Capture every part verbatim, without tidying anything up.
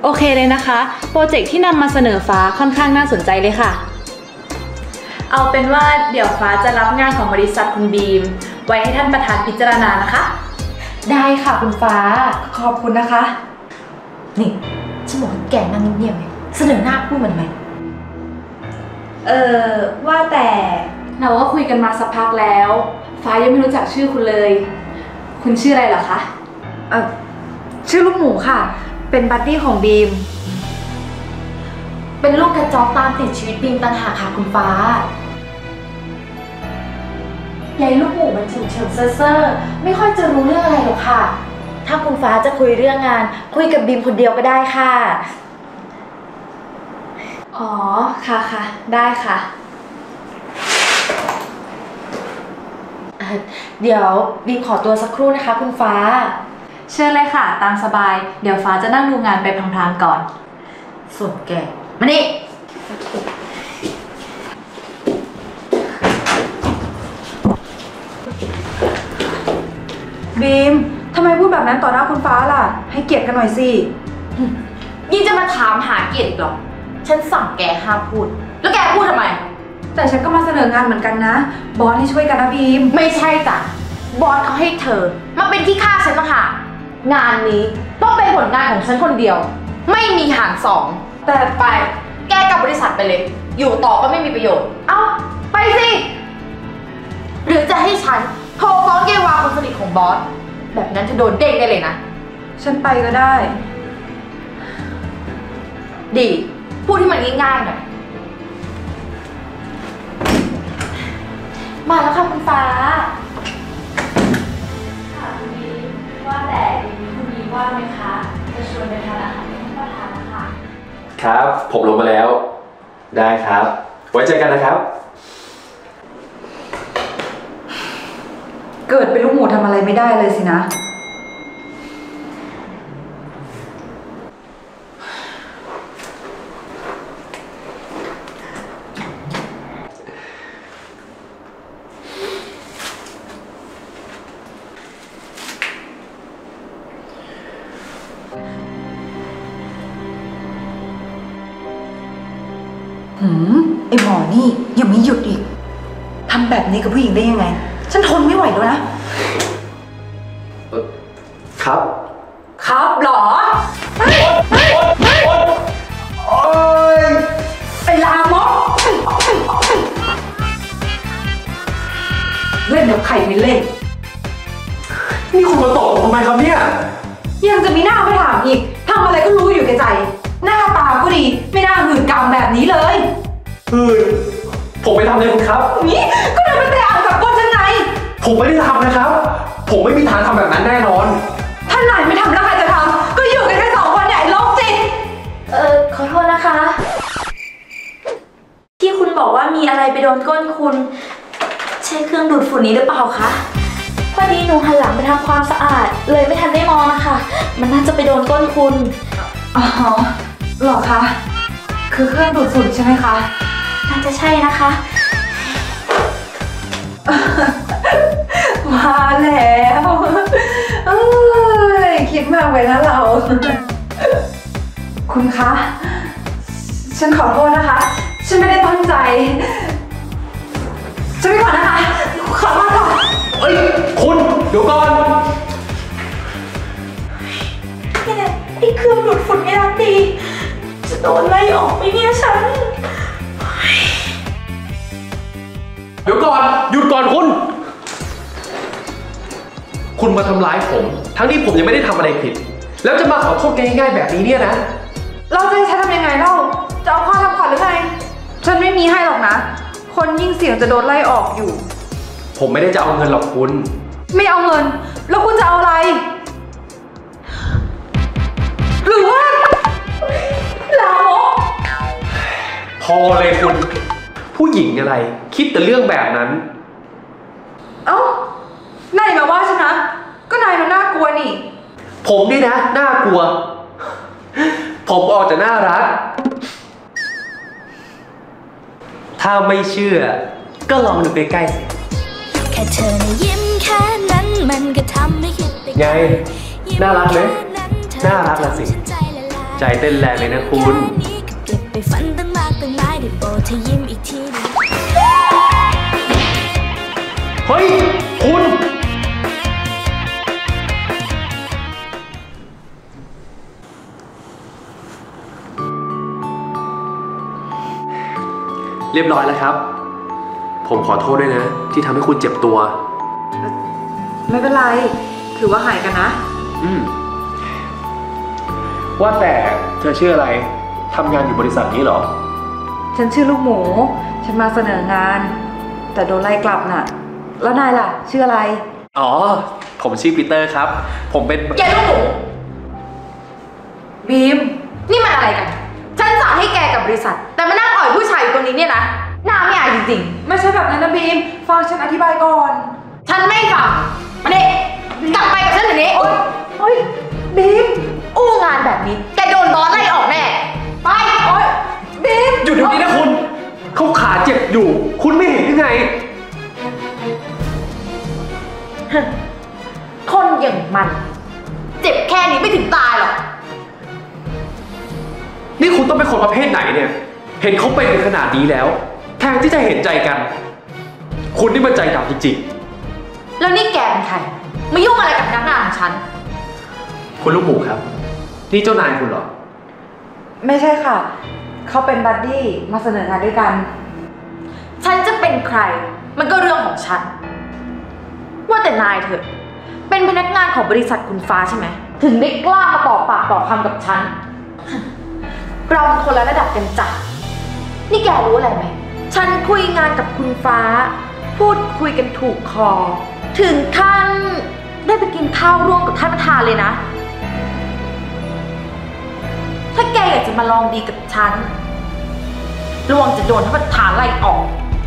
โอเคเลยนะคะโปรเจกต์ที่นำมาเสนอฟ้าค่อนข้างน่าสนใจเลยค่ะเอาเป็นว่าเดี๋ยวฟ้าจะรับงานของบริษัทคุณบีมไว้ให้ท่านประธานพิจารณานะคะได้ค่ะคุณฟ้าขอบคุณนะคะนี่ฉันบอกให้แกนั่งเงียบๆเลยเสนอหน้าพูดมันทำไมเออว่าแต่เราก็คุยกันมาสักพักแล้วฟ้ายังไม่รู้จักชื่อคุณเลยคุณชื่ออะไรเหรอคะเออชื่อลูกหมูค่ะเป็นบัดดี้ของบีมเป็นลูกกระจอกตามติดชีวิตบีมต่างหากค่ะคุณฟ้ายายลูกหมูมันถึงเฉิงเซ่อๆไม่ค่อยจะรู้เรื่องอะไรหรอกค่ะถ้าคุณฟ้าจะคุยเรื่องงานคุยกับบีมคนเดียวก็ได้ค่ะอ๋อค่ะค่ะได้ค่ะเดี๋ยวบีมขอตัวสักครู่นะคะคุณฟ้าเชิญเลยค่ะตามสบายเดี๋ยวฟ้าจะนั่งดูงานไปพลางๆก่อนส่วนแกมานี่บีมทำไมพูดแบบนั้นต่อหน้าคุณฟ้าล่ะให้เกียรติกันหน่อยสิยิ่งจะมาถามหาเกียรติหรอฉันสั่งแกห้ามพูดแล้วแกพูดทำไมแต่ฉันก็มาเสนองานเหมือนกันนะบอสให้ช่วยกันนะบีมไม่ใช่จ้ะบอสเขาให้เธอมาเป็นที่ข้าฉันนะคะงานนี้ต้องเป็นผลงานของฉันคนเดียวไม่มีหารสองแต่ไปแกกลับบริษัทไปเลยอยู่ต่อก็ไม่มีประโยชน์เอ้าไปสิหรือจะให้ฉันโทรฟ้องเยวาคนสนิทของบอสแบบนั้นจะโดนเด้งได้เลยนะฉันไปก็ได้ดีพูดที่มันง่ายๆหน่อยมาแล้วค่ะคุณฟ้าค่ะคุณบีว่าแต่คุณบีว่างไหมคะจะชวนไปทานอาหารที่ท่านประธานนะคะครับผมลงมาแล้วได้ครับไว้เจอกันนะครับเกิดเป็นลูกหมูทำอะไรไม่ได้เลยสินะหืมไอหมอนี่ยังไม่หยุดอีกทำแบบนี้กับผู้หญิงได้ยังไงฉันทนไม่ไหวแล้วนะครับครับหรอโอ๊ยไอลามกเล่นแบบใครไม่เล่นนี่คุณมาตบผมทำไมครับเนี่ยยังจะมีหน้าไปถามอีกทำอะไรก็รู้อยู่แก่ใจหน้าตาก็ดีไม่น่าหื่นกามแบบนี้เลยหื่นผมไปทำอะไรคุณครับนี่ก็เดินไปเตะอ่างกับก้นฉันไงผมไม่ได้ทำนะครับผมไม่มีทางทำแบบนั้นแน่นอนถ้านายไม่ทำแล้วใครจะทำก็อยู่กันแค่สองคนเนี่ยไอ้โรคจิตเออขอโทษนะคะที่คุณบอกว่ามีอะไรไปโดนก้นคุณใช้เครื่องดูดฝุ่นนี้หรือเปล่าคะพอดีหนูหันหลังไปทำความสะอาดเลยไม่ทันได้มองนะคะมันน่าจะไปโดนก้นคุณอ๋อหรอคะคือเครื่องดูดฝุ่นใช่ไหมคะน่าจะใช่นะคะมาแล้วเอ้ยคิดมากไปนะเราคุณคะฉันขอโทษนะคะฉันไม่ได้ตั้งใจฉันไปก่อนนะคะขอโทษค่ะเอ้ยคุณเดี๋ยวก่อนนี่ไงไอ้เครื่องดูดฝุ่นไม่รักดีจะโดนไล่ออกไหมเนี่ยฉันเดี๋ยวก่อนหยุดก่อนคุณคุณมาทำร้ายผมทั้งที่ผมยังไม่ได้ทำอะไรผิดแล้วจะมาขอโทษง่ายๆแบบนี้เนี่ยนะเราจะให้ฉันทำยังไงเล่าจะเอาค่าทำขวัญหรือไงฉันไม่มีให้หรอกนะคนยิ่งเสี่ยงจะโดนไล่ออกอยู่ผมไม่ได้จะเอาเงินหรอกคุณไม่เอาเงินแล้วคุณจะเอาอะไรหรือว่าลามกพอเลยคุณผู้หญิงอะไรคิดแต่เรื่องแบบนั้นเอ้านายมาว่าฉันนะก็นายมันน่ากลัวนี่ผมนี่นะน่ากลัวผมออกจะน่ารักถ้าไม่เชื่อก็ลองดูใกล้ๆสิแค่เธอยิ้มแค่นั้นมันก็ทำให้คิดไปไงน่ารักไหมน่ารักละสิใจเต้นแรงเลยนะคุณเก็บไปฝันตั้งมากตั้งหลายได้โปรดเธอยิ้มอีกทีหนึ่งเฮ้ย คุณ เรียบร้อยแล้วครับ ผมขอโทษด้วยนะ ที่ทำให้คุณเจ็บตัวไม่เป็นไร ถือว่าหายกันนะอืม ว่าแต่เธอชื่ออะไร ทำงานอยู่บริษัทนี้เหรอฉันชื่อลูกหมู ฉันมาเสนองาน แต่โดนไล่กลับน่ะ แล้วนายล่ะ ชื่ออะไรอ๋อ ผมชื่อปีเตอร์ครับ ผมเป็นแกลูกหมู บีม นี่มันอะไรกัน ฉันสั่งให้แกกับบริษัท แต่มานั่งอ่อยผู้ชายอยู่ตรงนี้เนี่ยนะหน้าไม่อายจริงๆ ไม่ใช่แบบนั้นนะบีม ฟังฉันอธิบายก่อน ฉันไม่ฟัง มาเด็กกลับไปกับฉันเดี๋ยวนี้โอ๊ยบีม อู้งานแบบนี้ แกโดนบอสไล่ออกแน่ ไป โอ๊ยบีมหยุดเดี๋ยวนี้นะคุณ เขาขาเจ็บอยู่ คุณไม่เห็นยังไงคนอย่างมัน เจ็บแค่นี้ไม่ถึงตายหรอกนี่คุณต้องเป็นคนประเภทไหนเนี่ย เห็นเขาเป็นกันขนาดนี้แล้ว แทนที่จะเห็นใจกัน คุณนี่มันใจดำจริงแล้วนี่แกเป็นใครมายุ่งอะไรกับพนักงานของฉันๆ คุณลูกหมูครับ นี่เจ้านายคุณเหรอไม่ใช่ค่ะ เขาเป็นบัดดี้มาเสนองานด้วยกันฉันจะเป็นใคร มันก็เรื่องของฉัน ว่าแต่นายเถอะ เป็นพนักงานของบริษัทคุณฟ้าใช่ไหม ถึงได้กล้ามาต่อปากต่อคำกับฉัน เราเป็นคนละระดับกันจ้ะ นี่แกรู้อะไรไหม ฉันคุยงานกับคุณฟ้า พูดคุยกันถูกคอ ถึงขั้นได้ไปกินข้าวร่วมกับท่านประธานเลยนะ ถ้าแกอยากจะมาลองดีกับฉันระวังจะโดนท่านประธานไล่ออก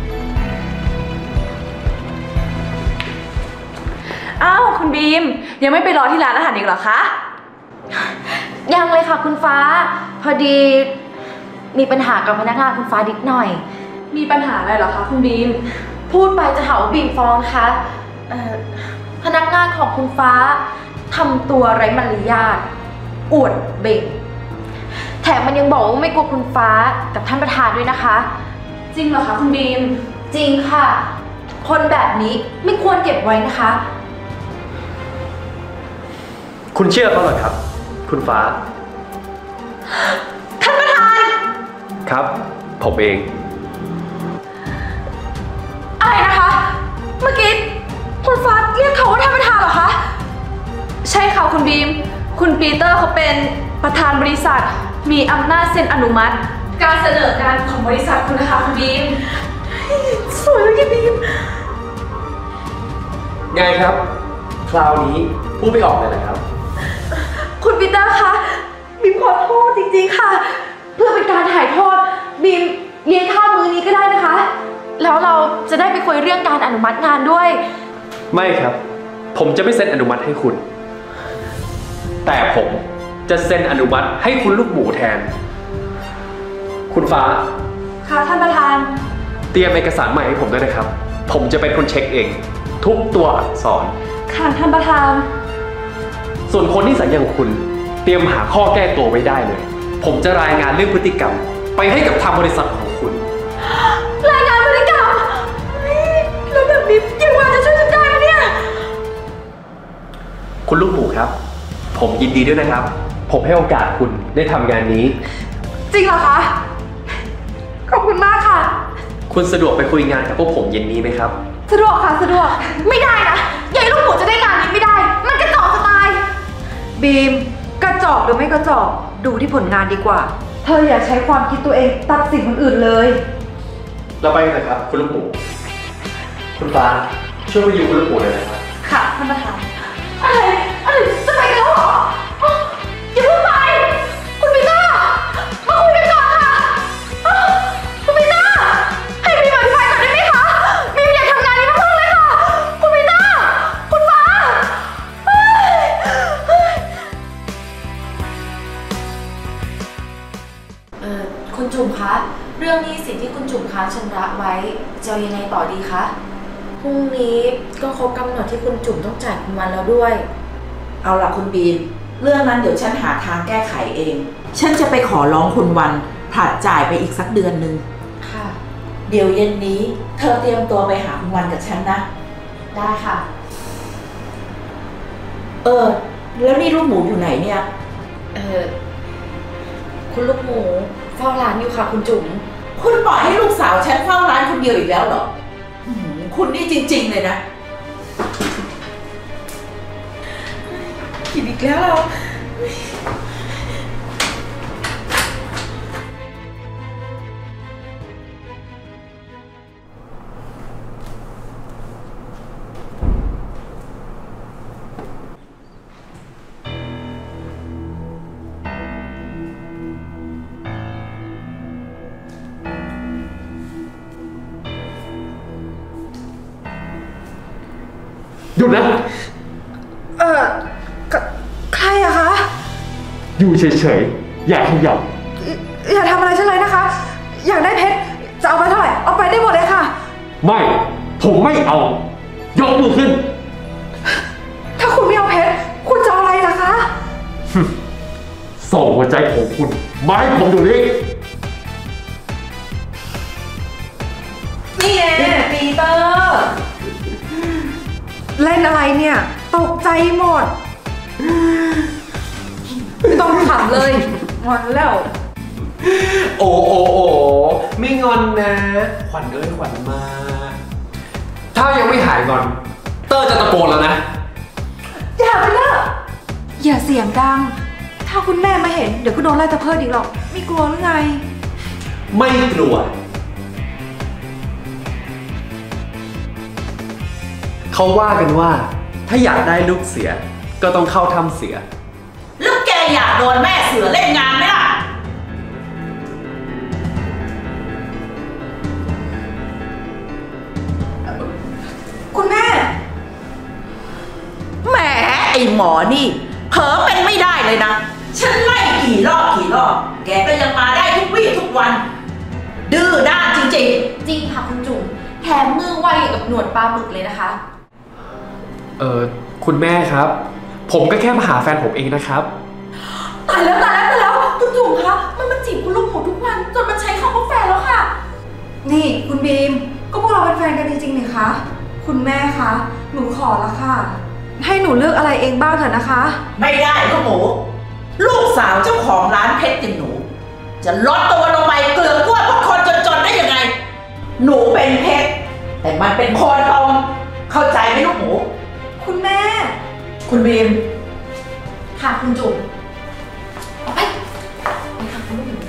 อ้าวคุณบีม ยังไม่ไปรอที่ร้านอาหารอีกเหรอคะยังเลยค่ะคุณฟ้า พอดีมีปัญหากับพนักงานคุณฟ้านิดหน่อยมีปัญหาอะไรเหรอคะคุณบีมพูดไปจะหาว่าบีมฟ้องคะเอ่อพนักงานของคุณฟ้าทำตัวไร้มารยาทอวดเบ่งแถมมันยังบอกว่าไม่กลัวคุณฟ้ากับท่านประธานด้วยนะคะจริงเหรอคะคุณบีมจริงค่ะ คนแบบนี้ไม่ควรเก็บไว้นะคะคุณเชื่อเขาเหรอครับ คุณฟ้าท่านประธานครับ ผมเองอะไรนะคะ เมื่อกี้คุณฟ้าเรียกเขาว่าท่านประธานเหรอคะใช่ค่ะคุณบีม คุณปีเตอร์เขาเป็นประธานบริษัท มีอำนาจเซ็นอนุมัติ การเสนองานของบริษัทคุณนะคะคุณบีมสวยเลยพี่บีมไงครับ คราวนี้พูดไม่ออกเลยนะครับคุณปีเตอร์คะบีมขอโทษจริงๆค่ะ เพื่อเป็นการถ่ายทอดบีมเลี้ยงข้าวมื้อนี้ก็ได้นะคะ แล้วเราจะได้ไปคุยเรื่องการอนุมัติงานด้วยไม่ครับ ผมจะไม่เซ็นอนุมัติให้คุณ แต่ผมจะเซ็นอนุมัติให้คุณลูกหมูแทน คุณฟ้าค่ะท่านประธานเตรียมเอกสารใหม่ให้ผมด้วยนะครับ ผมจะเป็นคนเช็คเอง ทุกตัวอักษรค่ะท่านประธานส่วนคนที่สัญญาของคุณ เตรียมหาข้อแก้ตัวไว้ได้เลย ผมจะรายงานเรื่องพฤติกรรม ไปให้กับทางบริษัทของคุณรายงานพฤติกรรมเฮ้ยแล้วแบบนี้ยังว่าจะช่วยฉันได้ไหมเนี่ยคุณลูกหมูครับ ผมยินดีด้วยนะครับ ผมให้โอกาสคุณได้ทำงานนี้จริงเหรอคะ ขอบคุณมากค่ะคุณสะดวกไปคุยงานกับพวกผมเย็นนี้ไหมครับสะดวกค่ะสะดวก ไม่ได้นะยายลูกหมูจะได้งานนี้ไม่ได้ มันกระจอกจะตายบีม กระจอกหรือไม่กระจอกดูที่ผลงานดีกว่า เธออย่าใช้ความคิดตัวเองตัดสินคนอื่นเลยเราไปกันเลยครับคุณลูกหมู คุณฟ้าช่วยไปอยู่คุณลูกหมูหน่อยนะครับค่ะท่านประธานอะไรอะไรจะไปกันแล้วเหรออ๋ออย่าเพิ่งไป คุณปีเตอร์มาคุยกันก่อนค่ะอ๋อคุณปีเตอร์ให้บีมอธิบายก่อนได้ไหมคะบีมอยากทำงานนี้มากๆเลยค่ะ คุณปีเตอร์คุณฟ้าเฮ้ยเฮ้ยเอ่อคุณจุ๋มคะ เรื่องหนี้สินที่คุณจุ๋มค้างชำระไว้จะเอายังไงต่อดีคะพรุ่งนี้ก็ครบกำหนดที่คุณจุ๋มต้องจ่ายคุณวันแล้วด้วยเอาล่ะคุณบีม เรื่องนั้นเดี๋ยวฉันหาทางแก้ไขเอง ฉฉันจะไปขอร้องคุณวันผลัดจ่ายไปอีกสักเดือนหนึ่งค่ะเดี๋ยวเย็นนี้เธอเตรียมตัวไปหาคุณวันกับฉันนะได้ค่ะเออแล้วนี่ลูกหมูอยู่ไหนเนี่ยเออคุณลูกหมูเฝ้าร้านอยู่ค่ะคุณจุ๋มคุณปล่อยให้ลูกสาวฉันเฝ้าร้านคนเดียวอีกแล้วเหรอคุณนี่จริงๆเลยนะผิดอีกแล้วเราหยุดนะเออใครอะคะอยู่เฉยๆอย่าขยับอย่าทำอะไรฉันเลยนะคะ อยากได้เพชรจะเอาไปเท่าไหร่เอาไปได้หมดเลยค่ะไม่ผมไม่เอายกมือขึ้นถ้าคุณไม่เอาเพชรคุณจะเอาอะไรล่ะคะส่งหัวใจของคุณมาให้ผมดูนี่นี่เองปีเตอร์เล่นอะไรเนี่ยตกใจหมดไม่ต้องขำเลยงอนแล้วโอ้โอ้โอ้ไม่งอนนะขวัญเอ้ยขวัญมาถ้ายังไม่หายงอนเตอร์จะตะโกนแล้วนะอย่าไปเลิกอย่าเสียงดังถ้าคุณแม่มาเห็นเดี๋ยวก็โดนไล่ตะเพิดอีกหรอกไม่กลัวหรือไงไม่กลัวเขาว่ากันว่าถ้าอยากได้ลูกเสือก็ต้องเข้าถ้ำเสือลูกแกอยากโดนแม่เสือเล่นงานไหมล่ะคุณแม่แหมไอหมอนี่เผลอเป็นไม่ได้เลยนะฉันไล่กี่รอบกี่รอบแกก็ยังมาได้ทุกวี่ทุกวันดื้อด้านจริงๆจริงค่ะคุณจุ๋มแถมมือไวกับหนวดปลาหมึกเลยนะคะเออคุณแม่ครับผมก็แค่มาหาแฟนผมเองนะครับตายแล้วตายแล้วตายแล้วคุณจุ๋มคะมันมาจีบคุณลูกหมูทุกวันจนมันใช้คำว่าแฟนแล้วค่ะนี่คุณบีมก็พวกเราเป็นแฟนกันจริงๆนี่คะคุณแม่คะหนูขอละค่ะให้หนูเลือกอะไรเองบ้างเถอะนะคะไม่ได้ลูกหมูลูกสาวเจ้าของร้านเพชรอย่างหนูจะลดตัวลงไปเกลือกกล้วยพวกคนจนๆได้ยังไงหนูเป็นเพชรแต่มันเป็นโคนทองเข้าใจไหมลูกหมูคุณแม่คุณบีมค่ะคุณจุ๋มเอาไปไปค่ะคุณลูกหมู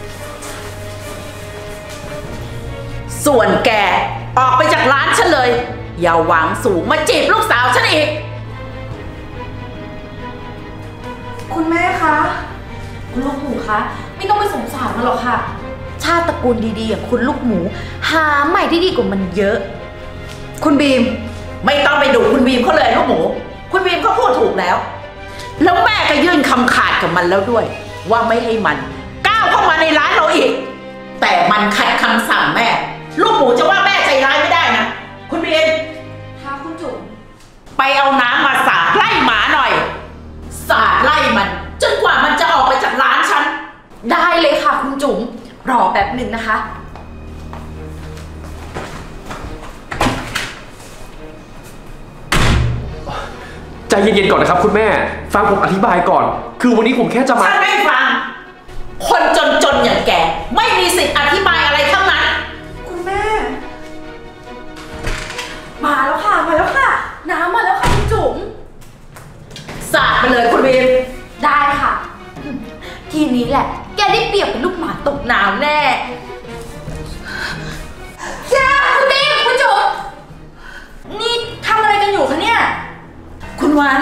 ส่วนแกออกไปจากร้านฉันเลยอย่าหวังสูงมาจีบลูกสาวฉันอีกคุณแม่คะคุณลูกหมูคะไม่ต้องไปสงสารมันหรอกค่ะชาติตระกูลดีๆอย่างคุณลูกหมูหาใหม่ที่ดีกว่ามันเยอะคุณบีมไม่ต้องไปดูคุณบีมเขาเลยลูกหมูคุณบีมเขาพูดถูกแล้วแล้วแม่ก็ยื่นคำขาดกับมันแล้วด้วยว่าไม่ให้มันก้าวเข้ามาในร้านเราอีกแต่มันขัดคำสั่งแม่ลูกหมูจะว่าแม่ใจร้ายไม่ได้นะคุณบีมค่ะคุณจุ๋มไปเอาน้ำมาสาดไล่หมาหน่อยสาดไล่มันจนกว่ามันจะออกไปจากร้านฉันได้เลยค่ะคุณจุ๋มรอแป๊บหนึ่งนะคะใจเย็นๆก่อนนะครับคุณแม่ฟังผมอธิบายก่อนคือวันนี้ผมแค่จะมาฉันไม่ฟังคนจนๆอย่างแกไม่มีสิทธิ์อธิบายอะไรทั้งนั้นคุณแม่มาแล้วค่ะมาแล้วค่ะน้ำมาแล้วค่ะคุณจุ๋มสาดไปเลยคุณบีมได้ค่ะทีนี้แหละแกได้เปรียบเป็นลูกหมาตกน้ำแน่จ้าคุณบีมคุณจุ๋มนี่ทำอะไรกันอยู่คะเนี่ยคุณวัน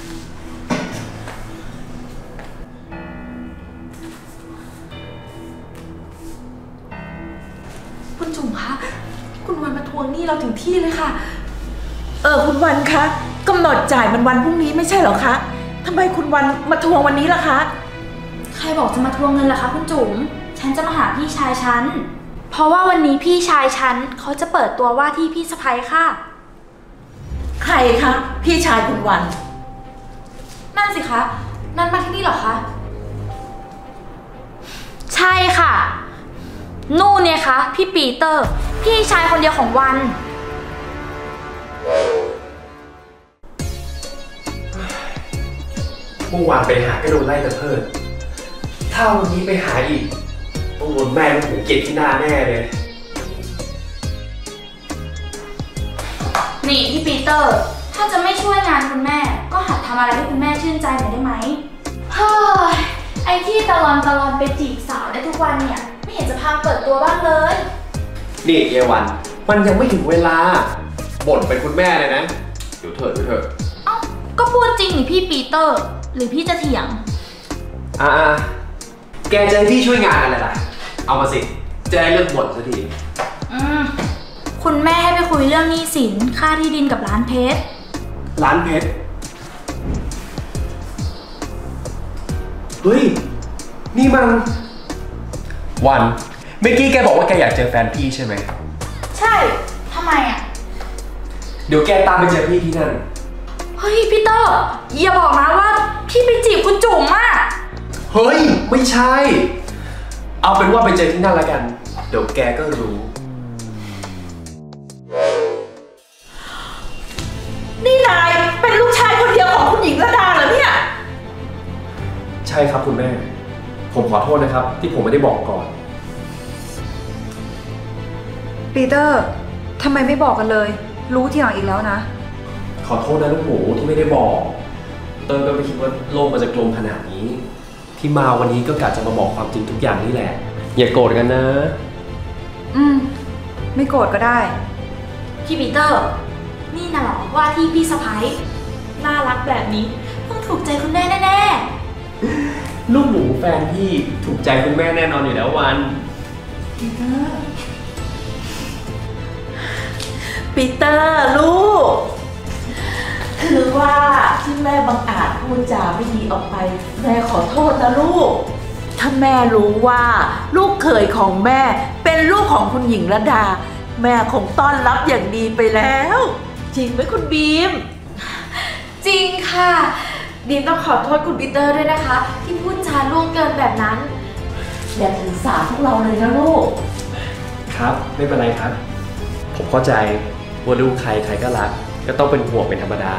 คุณจุ๋มคะคุณวันมาทวงหนี้เราถึงที่เลยค่ะเออคุณวันคะกำหนดจ่ายมันวันพรุ่งนี้ไม่ใช่เหรอคะทำไมคุณวันมาทวงวันนี้ล่ะคะใครบอกจะมาทวงเงินล่ะคะคุณจุ๋มฉันจะมาหาพี่ชายฉันเพราะว่าวันนี้พี่ชายฉันเขาจะเปิดตัวว่าที่พี่สะใภ้ค่ะใครคะพี่ชายคุณวันนั่นสิคะนั่นมาที่นี่เหรอคะนู่นเนี่ยคะพี่ปีเตอร์ พี่ชายคนเดียวของวันเมื่อวานไปหาก็โดนไล่ตะเพิดถ้าวันนี้ไปหาอีกต้องโดนแม่ลูกหมูเกลียดที่หน้าแน่เลยนี่พี่ปีเตอร์ ถ้าจะไม่ช่วยงานคุณแม่ก็หัดทำอะไรให้คุณแม่ชื่นใจหน่อยได้ไหมเฮ้ยไอที่ตะลอนตะลอนไปจีบสาวได้ทุกวันเนี่ยไม่เห็นจะพาเปิดตัวบ้างเลยนี่เยวันมันยังไม่ถึงเวลาบ่นเป็นคุณแม่เลยนะเดี๋ยวเถอะเดี๋ยวเถอะเอ้าก็พูดจริงนี่พี่ปีเตอร์หรือพี่จะเถียงอ่าแกจะให้พี่ช่วยงานอะไรล่ะเอามาสิจะได้เลิกบ่นสักทีอืมคุณแม่ให้ไปคุยเรื่องหนี้สินค่าที่ดินกับร้านเพชรร้านเพชรเฮ้ยนี่มันวันเมื่อกี้แกบอกว่าแกอยากเจอแฟนพี่ใช่ไหมใช่ทำไมอ่ะเดี๋ยวแกตามไปเจอพี่ที่นั่นเฮ้ยพีเตอร์อย่าบอกนะว่าพี่ไปจีบคุณจุ๋มอ่ะเฮ้ยไม่ใช่เอาเป็นว่าไปเจอที่นั่นแล้วกันเดี๋ยวแกก็รู้นี่นายเป็นลูกชายคนเดียวของคุณหญิงระดาเหรอเนี่ยใช่ครับคุณแม่ผมขอโทษนะครับที่ผมไม่ได้บอกก่อนปีเตอร์ทำไมไม่บอกกันเลยรู้ทีหลังอีกแล้วนะขอโทษนะลูกหมูที่ไม่ได้บอกเติร์ก็ไม่คิดว่าโลกมันจะกลมขนาดนี้ที่มาวันนี้ก็กะจะมาบอกความจริงทุกอย่างนี่แหละอย่าโกรธกันนะอืมไม่โกรธก็ได้พี่ปีเตอร์นี่น่ะหรอว่าที่พี่สะใภ้น่ารักแบบนี้ต้องถูกใจคุณแม่แน่ๆลูกหมูแฟนพี่ถูกใจคุณแม่แน่นอนอยู่แล้ววันปีเตอร์ปีเตอร์ลูกคือว่าที่แม่บังอาจพูดจาไม่ดีออกไปแม่ขอโทษนะลูกถ้าแม่รู้ว่าลูกเขยของแม่เป็นลูกของคุณหญิงระดาแม่คงต้อนรับอย่างดีไปแล้วจริงไหมคุณบีมจริงค่ะบีมต้องขอโทษคุณปีเตอร์ด้วยนะคะที่พูดจาล่วงเกินแบบนั้นอย่าถือสาพวกเราเลยนะลูกครับไม่เป็นไรครับผมเข้าใจว่าลูกใครใครก็รักก็ต้องเป็นห่วงเป็นธรรมดา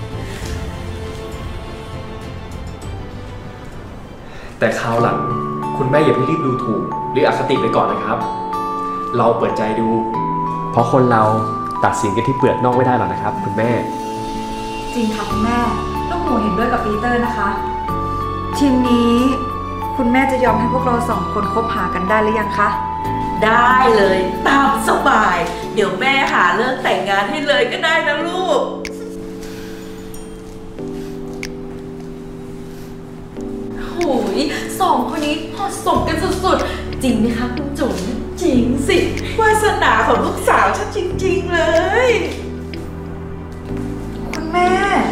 แต่คราวหลังคุณแม่อย่าเพิ่งรีบดูถูกหรืออคติไปก่อนนะครับเราเปิดใจดูเพราะคนเราตัดสินกันที่เปลือกนอกไม่ได้หรอกนะครับคุณแม่จริงค่ะคุณแม่ลูกหมูเห็นด้วยกับปีเตอร์นะคะทีนี้คุณแม่จะยอมให้พวกเราสองคนคบหากันได้หรือยังคะได้เลยตามสบายเดี๋ยวแม่หาเลิกแต่งงานให้เลยก็ได้นะลูกโหยสองคนนี้เหมาะสมกันสุดๆจริงไหมคะคุณจุ๋มจริงสิวาสนาของลูกสาวฉันจริงๆเลยคุณแม่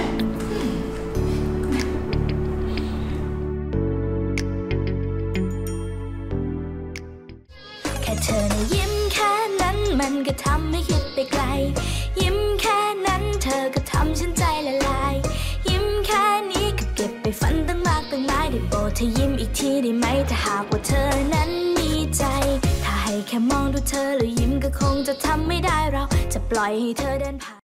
เธอนะยิ้มแค่นั้นมันก็ทำให้คิดไปไกลยิ้มแค่นั้นเธอก็ทำฉันใจละลายยิ้มแค่นี้ก็เก็บไปฝันตั้งมากตั้งหลายได้โปรดเธอยิ้มอีกทีได้ไหมถ้าหากว่าเธอนั้นมีใจถ้าให้แค่มองดูเธอแล้วยิ้มก็คงจะทำไม่ได้เราจะปล่อยให้เธอเดินผ่าน